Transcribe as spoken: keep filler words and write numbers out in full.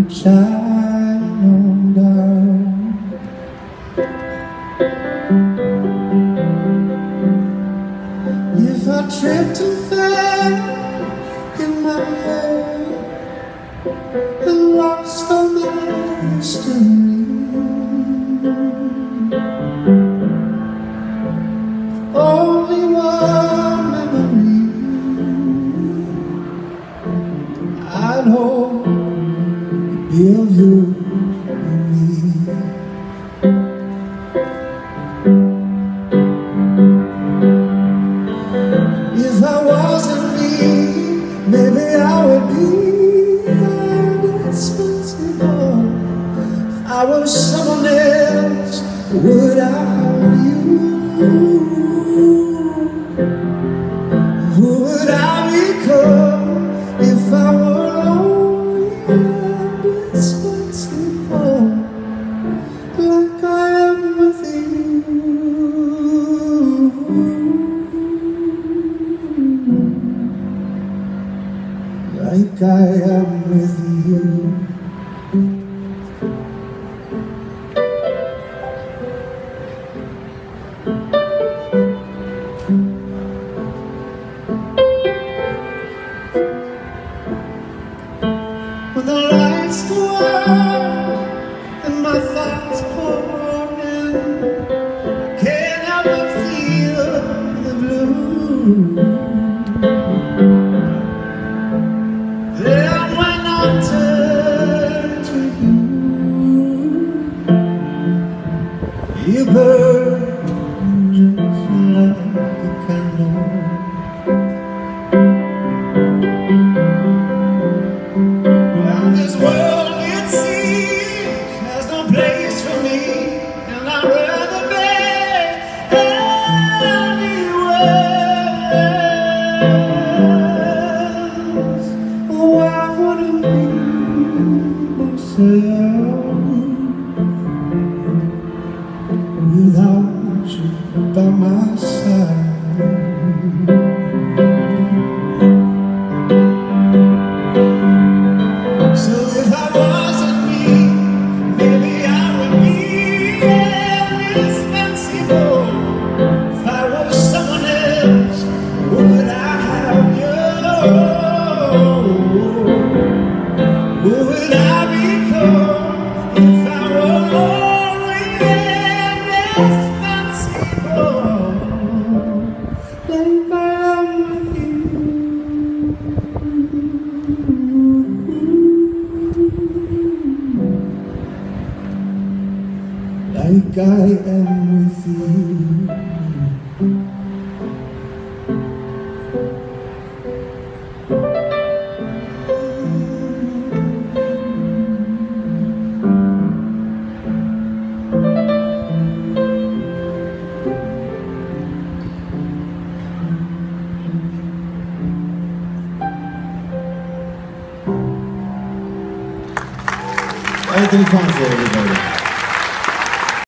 shine on down. If I tripped and fell in my head and lost all my history, only one memory I'd hold, be of you and me. If I wasn't me, maybe I would be indispensable. If I was someone else, would I have you? Who would I become if I were only indispensable, like I am with you? Like I am with you. When the lights go out and my thoughts pour in, I can't help but feel the blue. Then when I turn to you, you burn just like a candle. Well, this world, it seems, has no place for me, and I'd rather be anywhere. Oh, I wouldn't be myself without you by my side. So if I wasn't me, maybe I would be indispensable. If I was someone else, would I have you? Who would I become if I were only indispensable, like I am with you? Like I am with you. Anthony Conte, everybody.